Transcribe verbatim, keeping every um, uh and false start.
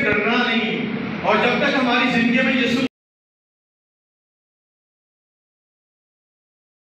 डरना नहीं। और जब तक हमारी जिंदगी में यीशु